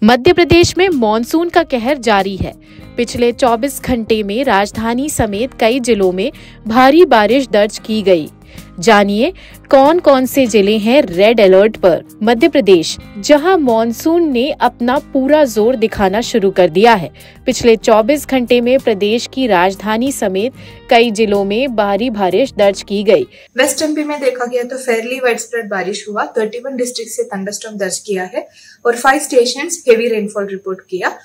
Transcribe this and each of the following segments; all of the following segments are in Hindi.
मध्य प्रदेश में मॉनसून का कहर जारी है। पिछले 24 घंटे में राजधानी समेत कई जिलों में भारी बारिश दर्ज की गई। जानिए कौन कौन से जिले हैं रेड अलर्ट पर। मध्य प्रदेश, जहां मॉनसून ने अपना पूरा जोर दिखाना शुरू कर दिया है। पिछले 24 घंटे में प्रदेश की राजधानी समेत कई जिलों में भारी बारिश दर्ज की गई। वेस्ट एमपी में देखा गया तो फेयरली वाइडस्प्रेड बारिश हुआ। 31 डिस्ट्रिक्ट से थंडरस्टॉर्म दर्ज किया है और 5 स्टेशंस हेवी रेनफॉल रिपोर्ट किया।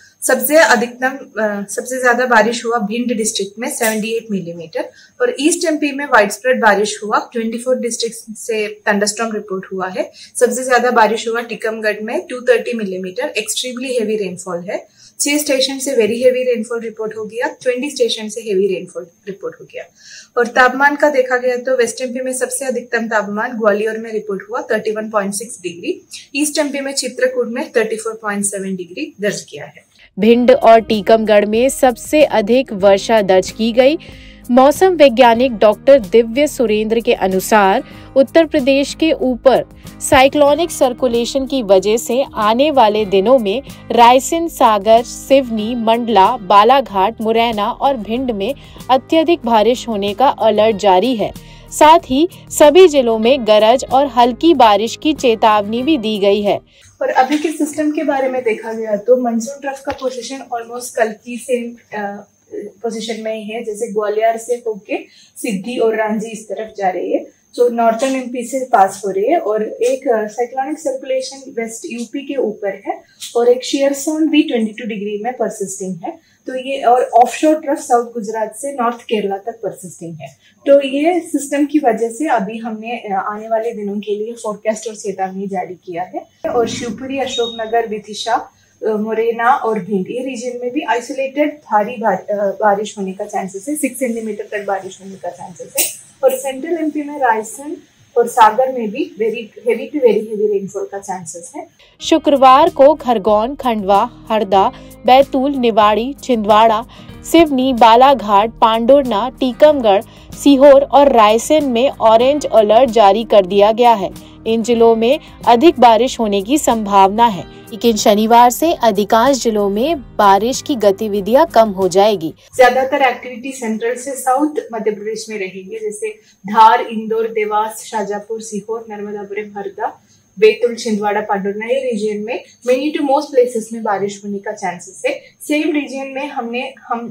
सबसे ज्यादा बारिश हुआ भिंड डिस्ट्रिक्ट में 78 मिलीमीटर और ईस्ट एमपी में वाइडस्प्रेड बारिश हुआ। 24 डिस्ट्रिक्ट से थंडरस्टॉर्म रिपोर्ट हुआ है। सबसे ज्यादा बारिश हुआ टीकमगढ़ में 230 मिलीमीटर। एक्सट्रीमली हेवी रेनफॉल है। 6 स्टेशन से वेरी हेवी रेनफॉल रिपोर्ट हो गया। 20 स्टेशन से हेवी रेनफॉल रिपोर्ट हो गया। और तापमान का देखा गया तो वेस्ट एमपी में सबसे अधिकतम तापमान ग्वालियर में रिपोर्ट हुआ 31.6 डिग्री। ईस्ट एमपी में चित्रकूट में 34.7 डिग्री दर्ज किया है। भिंड और टीकमगढ़ में सबसे अधिक वर्षा दर्ज की गई। मौसम वैज्ञानिक डॉक्टर दिव्य सुरेंद्र के अनुसार उत्तर प्रदेश के ऊपर साइक्लोनिक सर्कुलेशन की वजह से आने वाले दिनों में रायसेन, सागर, सिवनी, मंडला, बालाघाट, मुरैना और भिंड में अत्यधिक बारिश होने का अलर्ट जारी है। साथ ही सभी जिलों में गरज और हल्की बारिश की चेतावनी भी दी गई है। और अभी के सिस्टम के बारे में देखा गया तो मानसून ट्रफ का पोजीशन ऑलमोस्ट कल की सेम पोजीशन में ही है। जैसे ग्वालियर से होके सिद्धि और रांची इस तरफ जा रही है, जो नॉर्थर्न एमपी से पास हो रही है। और एक साइक्लोनिक सर्कुलेशन वेस्ट यूपी के ऊपर है और एक शेयर जोन भी 22 डिग्री में परसिस्टिंग है। तो ये और ऑफशोर ट्रफ साउथ गुजरात से नॉर्थ केरला तक परसिस्टिंग है। तो ये सिस्टम की वजह से अभी हमने आने वाले दिनों के लिए फोरकास्ट और चेतावनी जारी किया है। और शिवपुरी, अशोकनगर, विदिशा, मुरैना और भिंड ये रीजन में भी आइसोलेटेड भारी बारिश होने का चांसेस है। 6 सेंटीमीटर तक बारिश होने का चांसेस है। और सेंट्रल एमपी में रायसेन और सागर में भी वेरी हेवी रेनफॉल का चांसेस है। शुक्रवार को खरगोन, खंडवा, हरदा, बैतूल, निवाड़ी, छिंदवाड़ा, सिवनी, बालाघाट, पांडुरना, टीकमगढ़, सीहोर और रायसेन में ऑरेंज अलर्ट जारी कर दिया गया है। इन जिलों में अधिक बारिश होने की संभावना है, लेकिन शनिवार से अधिकांश जिलों में बारिश की गतिविधियां कम हो जाएगी। ज्यादातर एक्टिविटी सेंट्रल से साउथ मध्य प्रदेश में रहेंगे, जैसे धार, इंदौर, देवास, शाजापुर, सीहोर, नर्मदापुरम, हरदा, बैतूल, छिंदवाड़ा, पांडुरना ये रीजन में मेनी टू मोस्ट प्लेसेस में बारिश होने का चांसेस है। सेम रीजन में हम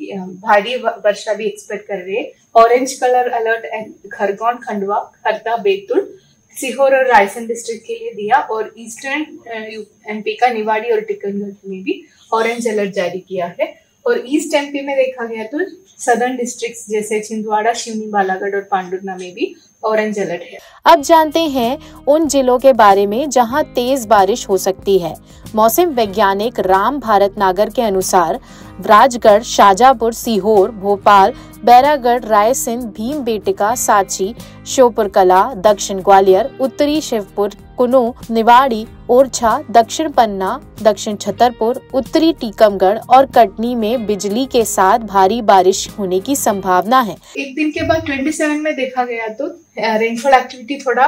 भारी वर्षा भी एक्सपेक्ट कर रहे हैं। Orange colour alert Khargone, Khandwa, Harda, Betul, Sehore और रायसेन डिस्ट्रिक्ट के लिए दिया। और ईस्टर्न एमपी का निवाड़ी और टीकमगढ़ में भी ऑरेंज अलर्ट जारी किया है। और ईस्ट एमपी में देखा गया तो सदर्न डिस्ट्रिक्ट्स जैसे छिंदवाड़ा, सिवनी, बालाघाट और पांडुरना में भी ऑरेंज अलर्ट है। अब जानते हैं उन जिलों के बारे में जहां तेज बारिश हो सकती है। मौसम वैज्ञानिक राम भारत नागर के अनुसार राजगढ़, शाजापुर, सीहोर, भोपाल, बैरागढ़, रायसेन, भीमबेटका, सांची, श्योपुरकला, दक्षिण ग्वालियर, उत्तरी शिवपुर, कुनो, निवाड़ी, ओरछा, दक्षिण पन्ना, दक्षिण छतरपुर, उत्तरी टीकमगढ़ और कटनी में बिजली के साथ भारी बारिश होने की संभावना है। एक दिन के बाद 27 में देखा गया तो रेनफॉल एक्टिविटी थोड़ा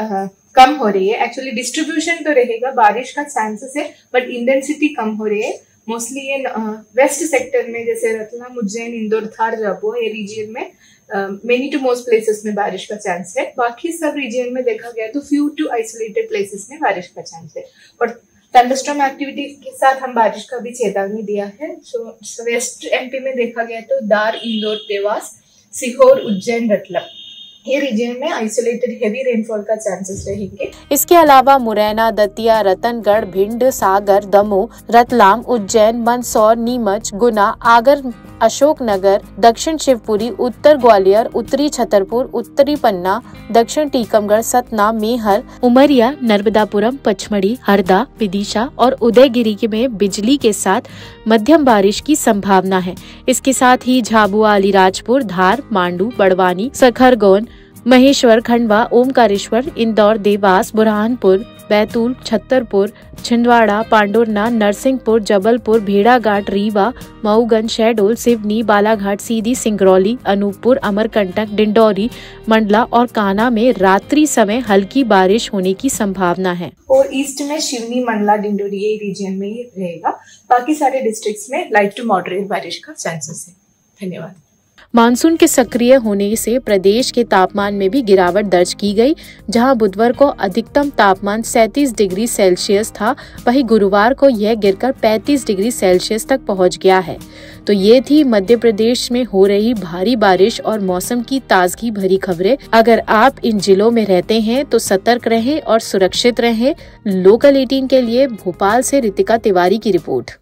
कम हो रही है। एक्चुअली डिस्ट्रीब्यूशन तो रहेगा, बारिश का चांसेस है, बट इंटेंसिटी कम हो रही है। मोस्टली ये वेस्ट सेक्टर में जैसे रतलाम, उज्जैन, इंदौर, थार, झाबुआ ये रीजन में मेनी टू मोस्ट प्लेसेस में बारिश का चांस है। बाकी सब रीजन में देखा गया तो फ्यू टू आइसोलेटेड प्लेसेस में बारिश का चांस है। और थंडरस्टॉर्म एक्टिविटी के साथ हम बारिश का भी चेतावनी दिया है। सो वेस्ट एमपी में देखा गया तो दार, इंदौर, देवास, सीहोर, उज्जैन, रतलाम ये रीजन में आइसोलेटेड हेवी रेनफॉल का चांसेस रहेंगे। इसके अलावा मुरैना, दतिया, रतनगढ़, भिंड, सागर, दमोह, रतलाम, उज्जैन, मंदसौर, नीमच, गुना, आगर, अशोकनगर, दक्षिण शिवपुरी, उत्तर ग्वालियर, उत्तरी छतरपुर, उत्तरी पन्ना, दक्षिण टीकमगढ़, सतना, मेहर, उमरिया, नर्मदापुरम, पचमढ़ी, हरदा, विदिशा और उदयगिरी में बिजली के साथ मध्यम बारिश की संभावना है। इसके साथ ही झाबुआ, अलीराजपुर, धार, मांडू, बड़वानी, खरगोन, महेश्वर, खंडवा, ओमकारेश्वर, इंदौर, देवास, बुरहानपुर, बैतूल, छतरपुर, छिंदवाड़ा, पांडुरना, नरसिंहपुर, जबलपुर, भेड़ाघाट, रीवा, मऊगंज, शहडोल, सिवनी, बालाघाट, सीधी, सिंगरौली, अनूपपुर, अमरकंटक, डिंडौरी, मंडला और कान्हा में रात्रि समय हल्की बारिश होने की संभावना है। और ईस्ट में शिवनी, मंडला, डिंडोरी ये रीजन में ही रहेगा। बाकी सारे डिस्ट्रिक्ट्स में लाइट टू मॉडरेट बारिश का चांसेस है। धन्यवाद। मानसून के सक्रिय होने से प्रदेश के तापमान में भी गिरावट दर्ज की गई, जहां बुधवार को अधिकतम तापमान 37 डिग्री सेल्सियस था, वहीं गुरुवार को यह गिरकर 35 डिग्री सेल्सियस तक पहुंच गया है। तो ये थी मध्य प्रदेश में हो रही भारी बारिश और मौसम की ताजगी भरी खबरें। अगर आप इन जिलों में रहते हैं तो सतर्क रहें और सुरक्षित रहें। लोकल 18 के लिए भोपाल से रितिका तिवारी की रिपोर्ट।